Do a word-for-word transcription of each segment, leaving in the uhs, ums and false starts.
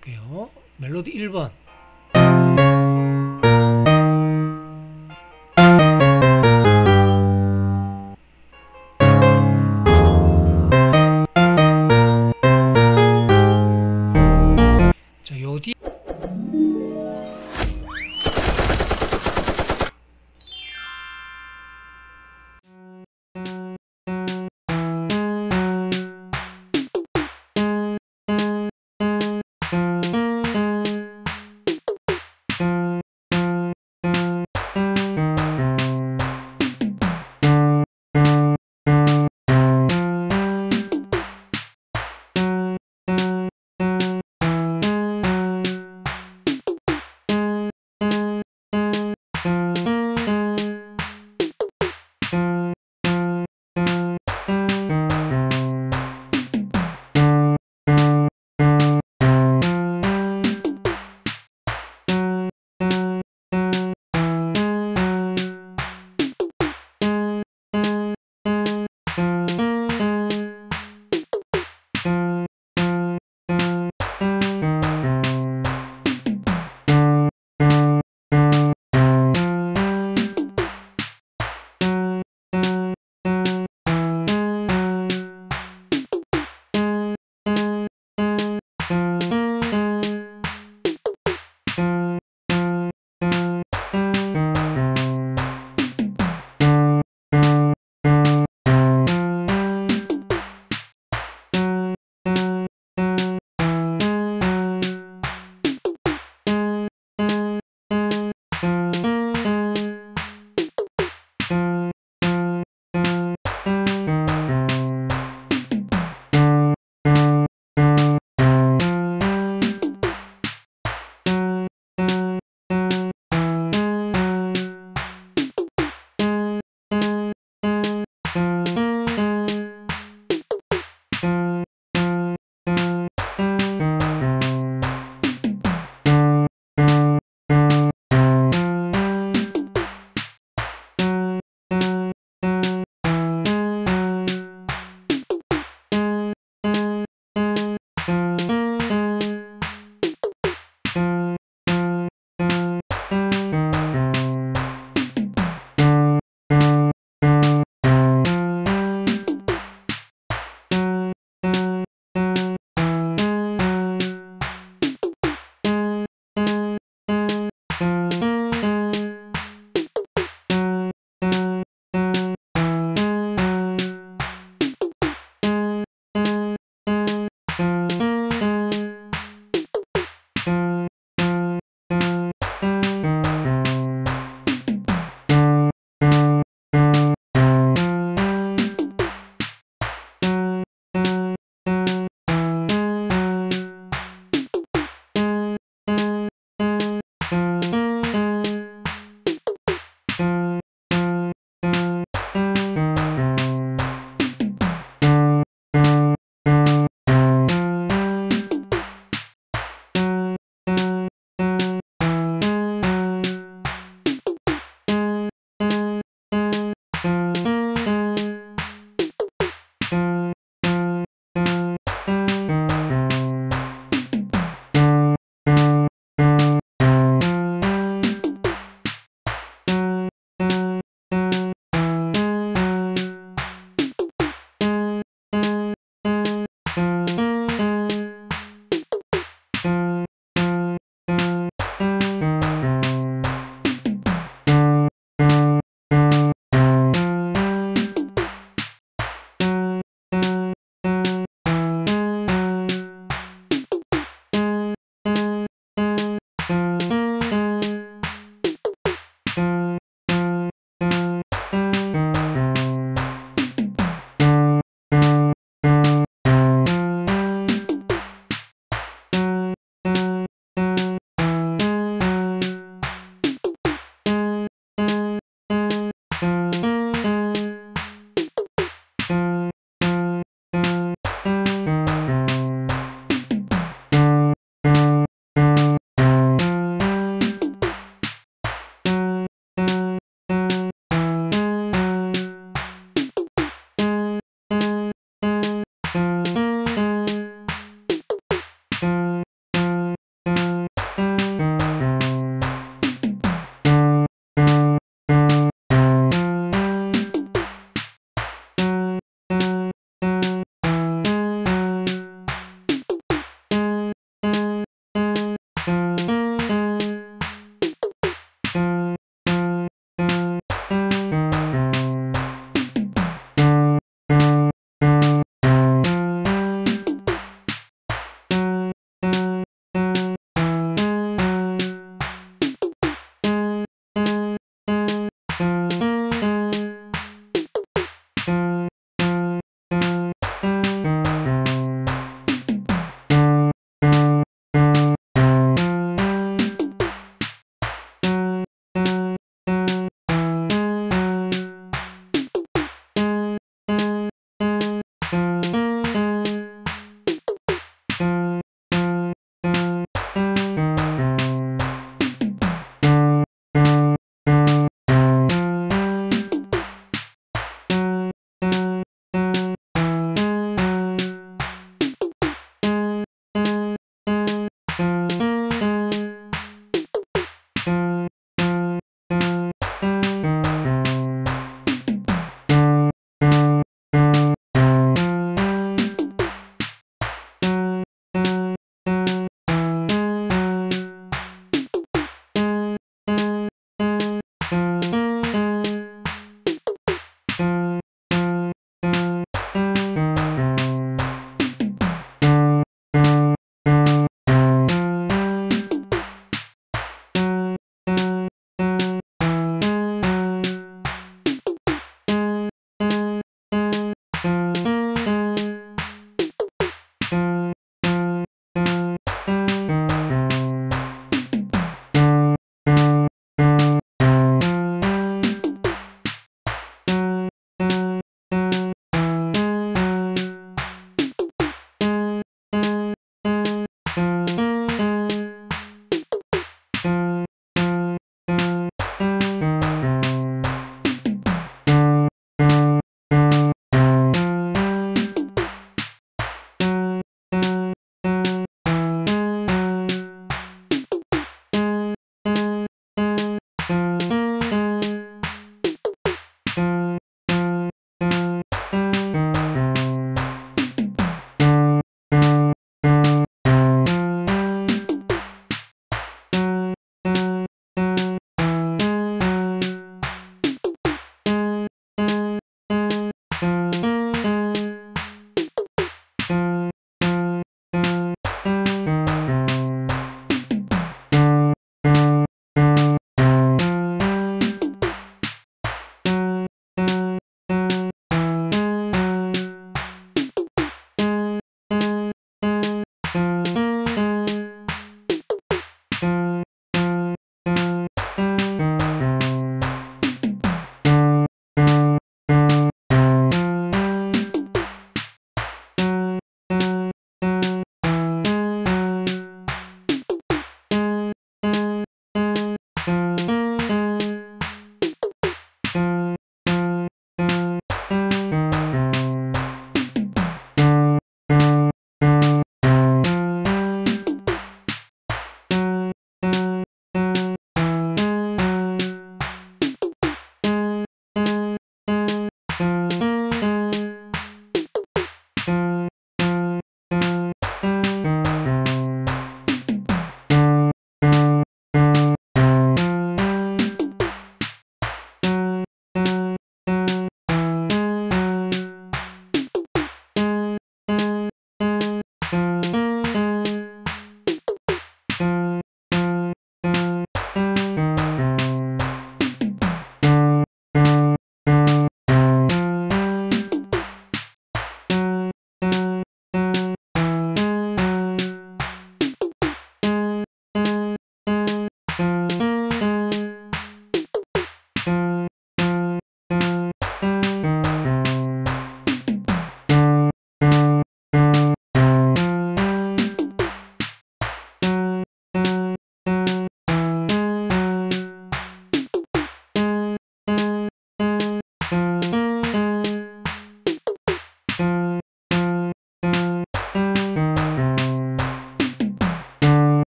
볼게요. 멜로디 일 번. 자, 요 뒤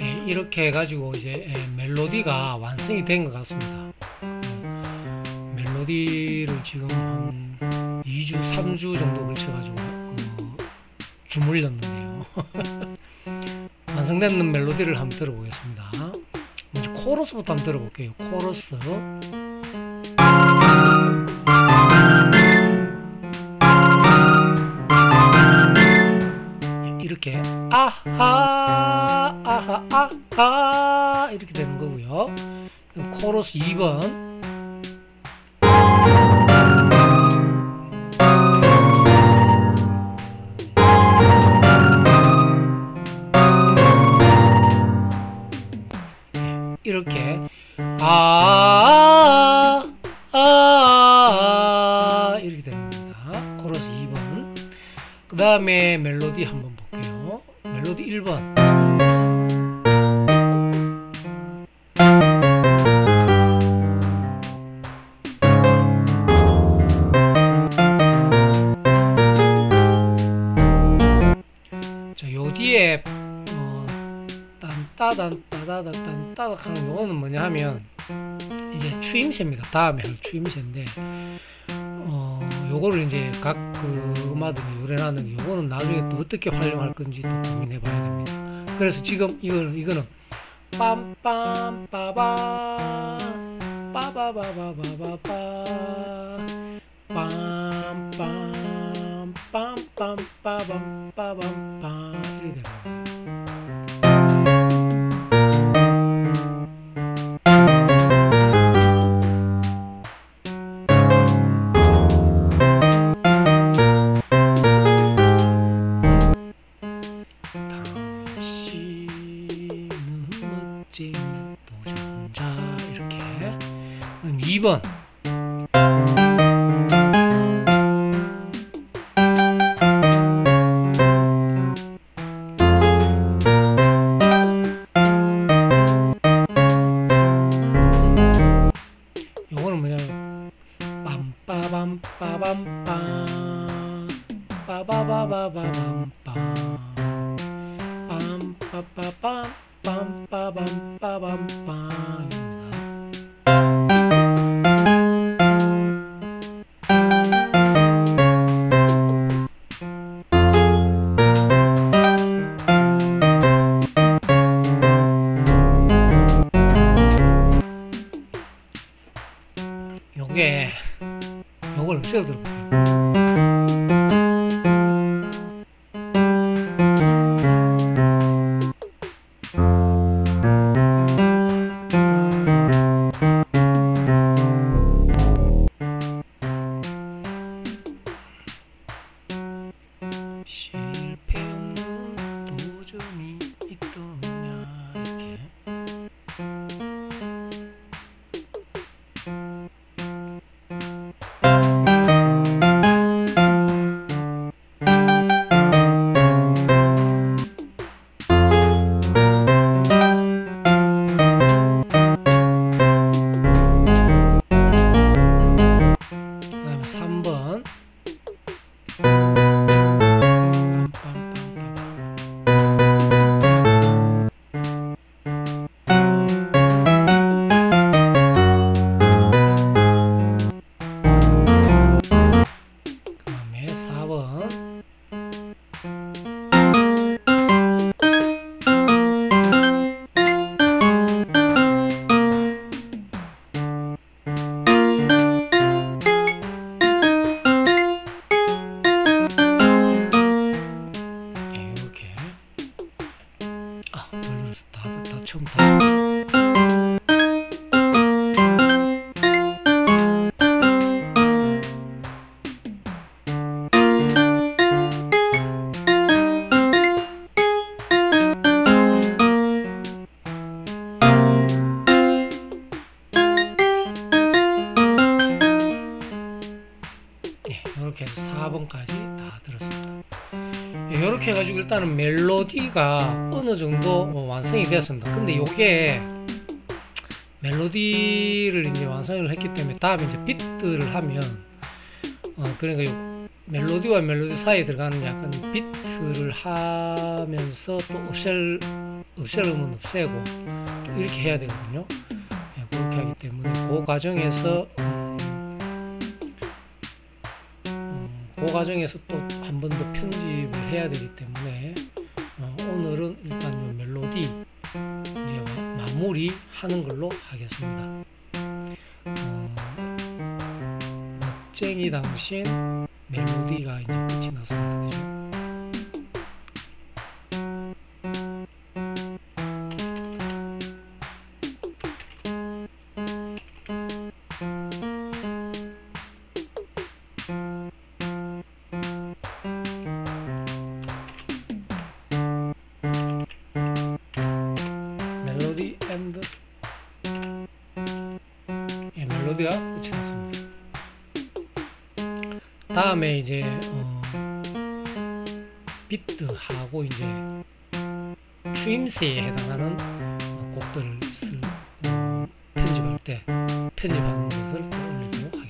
예, 이렇게 해가지고 이제 예, 멜로디가 완성이 된 것 같습니다. 그 멜로디를 지금 한 이 주, 삼 주 정도 걸쳐가지고 그 주물렀는데요. 완성된 멜로디를 한번 들어보겠습니다. 먼저 코러스부터 한번 들어볼게요. 코러스. 이렇게 아하 아하 아하 이렇게 되는 거고요. 그럼 코러스 이 번. 이렇게 아, 아, 아 이렇게 되는 겁니다. 코러스 이 번. 그 다음에 멜로디 한번 볼게요. 멜로디 일 번. 자, 요 뒤에 어, 딴따단 따다다 딴따닥 하는 요거는 뭐냐 하면 이제 추임새입니다. 다음에 할 추임새인데 어, 요거를 이제 각 그 음악들이 요래나는 요거는 나중에 또 어떻게 활용할 건지 또 고민해 봐야 됩니다. 그래서 지금 이거는 이거는 빰빰 빠밤 빠바바바바바바 빰빰 빰빰 빠밤 빠밤 빰 이렇게 되는 거예요. 도전자 이렇게. 그럼 이 번. 요거는 뭐냐면 빰빠밤 빠밤 빰 빠바바바바밤 빰 빰빠빠빰 빰빠밤 빠밤 빰입니다. 요게 요걸 없애어 들어볼게요. 실패 없는 도전이 있더냐 이렇게. 그 다음에 삼 번. 사 번. 이렇게. 아, 걸렸어. 다, 다 처음부터. 이렇게 해서 사 번까지 다 들었습니다. 이렇게 해가지고 일단은 멜로디가 어느 정도 완성이 되었습니다. 근데 요게 멜로디를 이제 완성을 했기 때문에 다음에 이제 비트를 하면 어 그러니까 요 멜로디와 멜로디 사이에 들어가는 약간 비트를 하면서 또 없앨 없애려면 없애고 또 이렇게 해야 되거든요. 예, 그렇게 하기 때문에 그 과정에서 음, 음, 그 과정에서 또 한 번 더 편집을 해야 되기 때문에 어, 오늘은 일단 요 멜로디 이제 마무리 하는 걸로 하겠습니다. 어, 멋쟁이 당신 멜로디가 이제 끝이 났습니다. 그죠? 멜로디 앤드 예, 멜로디가 끝이 났습니다. 다음에 이제 어, 비트하고 이제 추임새에 해당하는 어, 곡들을 쓸, 어, 편집할 때 편집하는 것을 또 올리도록